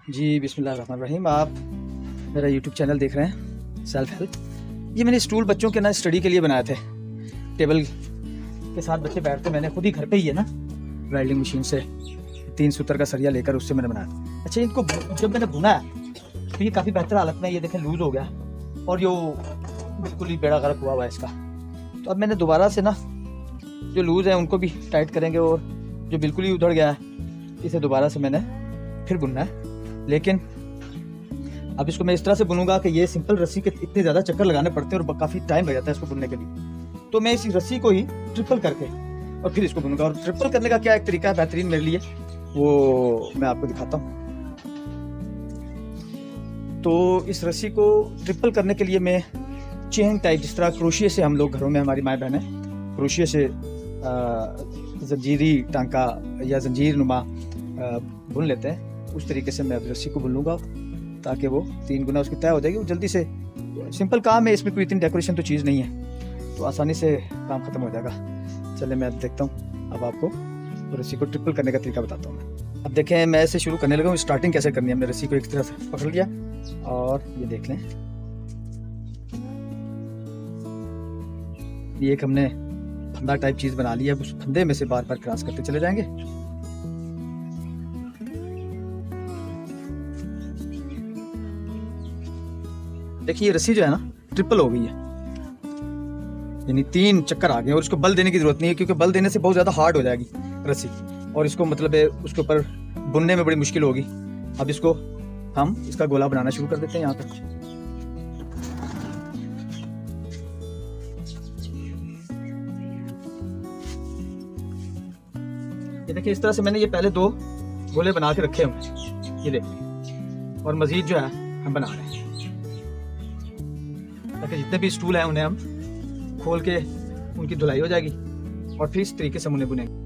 जी बिस्मिल्लाहिर्रहमानिर्रहीम। आप मेरा यूट्यूब चैनल देख रहे हैं सेल्फ हेल्प। ये मैंने स्टूल बच्चों के ना स्टडी के लिए बनाए थे। टेबल के साथ बच्चे बैठते, मैंने खुद ही घर पे ही है ना वेल्डिंग मशीन से 3 सूत्र का सरिया लेकर उससे मैंने बनाया था। अच्छा, इनको जब मैंने भुना है तो ये काफ़ी बेहतर हालत में, ये देखें लूज़ हो गया और यो बिल्कुल ही बेड़ा गर्क हुआ है इसका। तो अब मैंने दोबारा से ना जो लूज़ है उनको भी टाइट करेंगे और जो बिल्कुल ही उधड़ गया है इसे दोबारा से मैंने फिर बुनना है। लेकिन अब इसको मैं इस तरह से बुनूंगा कि ये सिंपल रस्सी के इतने ज़्यादा चक्कर लगाने पड़ते हैं और काफ़ी टाइम लग जाता है इसको बुनने के लिए। तो मैं इसी रस्सी को ही ट्रिपल करके और फिर इसको बुनूंगा। और ट्रिपल करने का क्या एक तरीका है बेहतरीन मेरे लिए, वो मैं आपको दिखाता हूँ। तो इस रस्सी को ट्रिपल करने के लिए मैं चेन टाइप, जिस तरह क्रोशिये से हम लोग घरों में हमारी माएँ बहनें क्रोशिये से जंजीरी टांका या जंजीर नुमा बुन लेते हैं, उस तरीके से मैं अब रस्सी को बुन लूँगा ताकि वो 3 गुना उसकी तय हो जाएगी। वो जल्दी से सिंपल काम है, इसमें कोई इतनी डेकोरेशन तो चीज़ नहीं है, तो आसानी से काम ख़त्म हो जाएगा। चलिए मैं अब देखता हूँ, अब आपको रस्सी को ट्रिपल करने का तरीका बताता हूँ मैं। अब देखें, मैं ऐसे शुरू करने लगा हूँ। स्टार्टिंग कैसे करनी है, हमने रस्सी को एक तरह से पकड़ लिया और ये देख लें, ये एक हमने फंदा टाइप चीज़ बना लिया। उस फंदे में से बार बार क्रॉस करते चले जाएंगे। देखिए रस्सी जो है ना ट्रिपल हो गई है, यानी 3 चक्कर आ गए और उसको बल देने की जरूरत नहीं है, क्योंकि बल देने से बहुत ज़्यादा हार्ड हो जाएगी रस्सी और इसको मतलब है उसके ऊपर बुनने में बड़ी मुश्किल होगी। अब इसको हम इसका गोला बनाना शुरू कर देते हैं यहाँ पर। ये देखिए, इस तरह से मैंने ये पहले 2 गोले बना के रखे हुए, ये देखिए, और मजीद जो है हम बना रहे हैं ताकि जितने भी स्टूल हैं उन्हें हम खोल के उनकी धुलाई हो जाएगी और फिर इस तरीके से उन्हें बुनेंगे।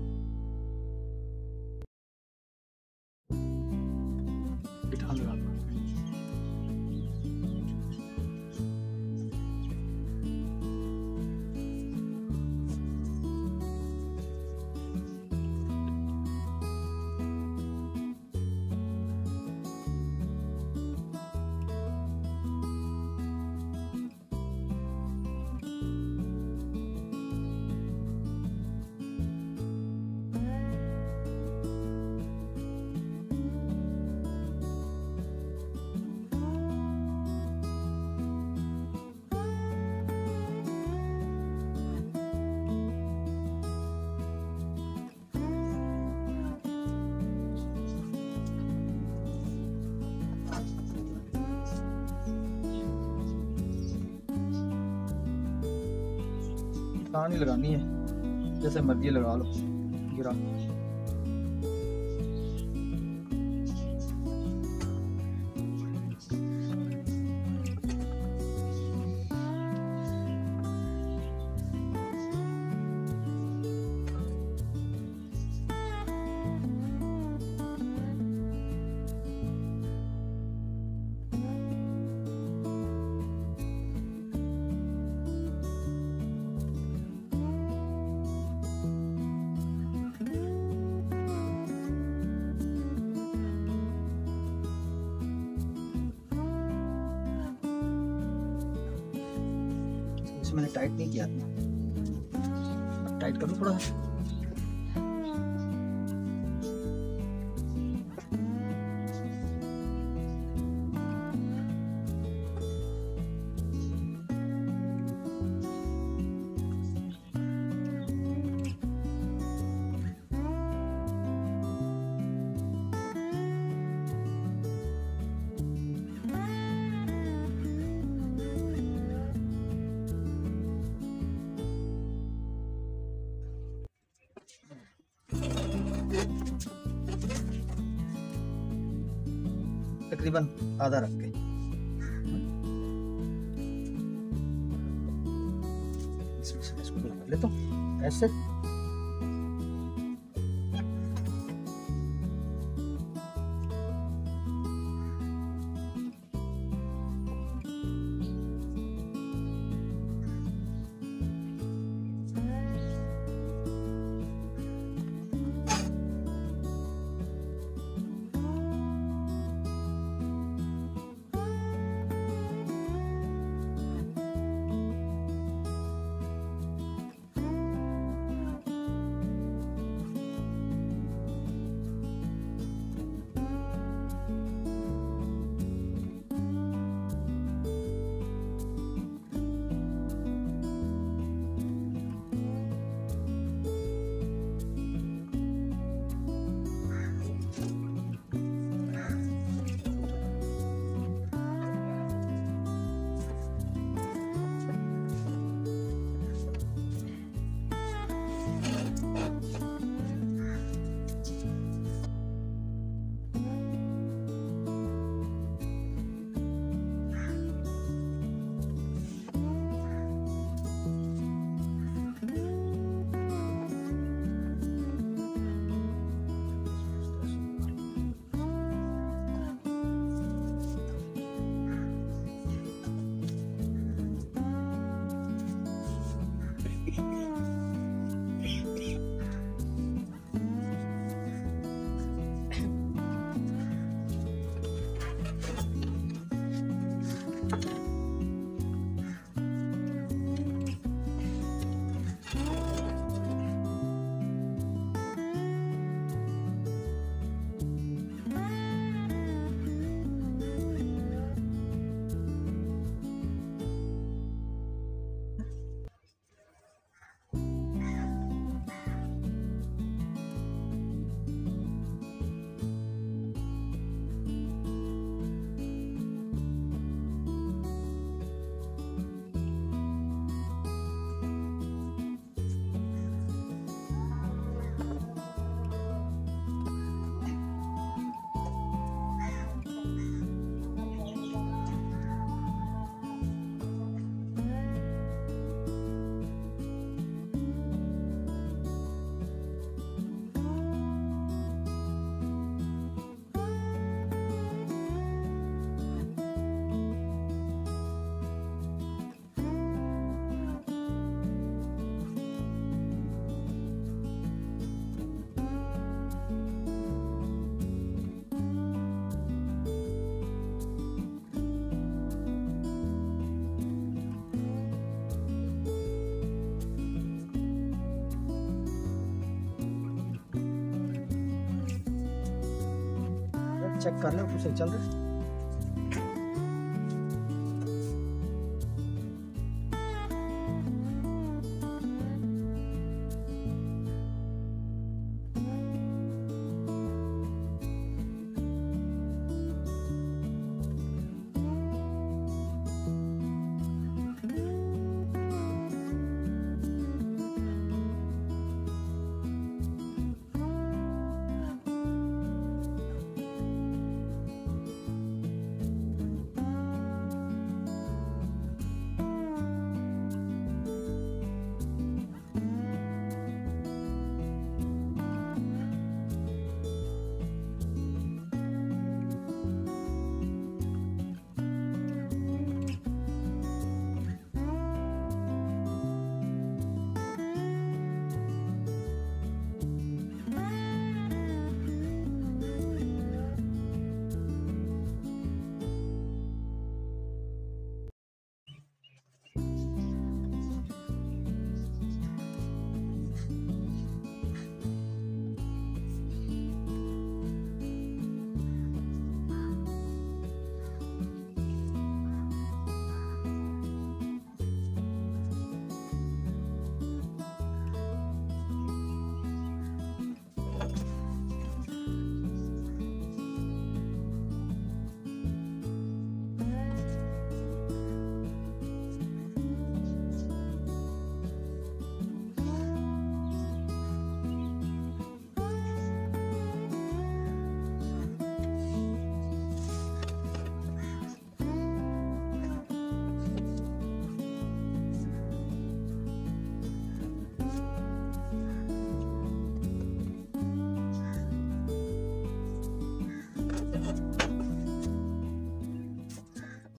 नहीं लगानी है, जैसे मर्जी लगा लो, गिरा। मैंने टाइट नहीं किया था, टाइट करूँ थोड़ा। तकरीबन आधा रख के इसको लगा लेता हूँ ऐसे। चेक कर लो, कुछ सही चल रहा है।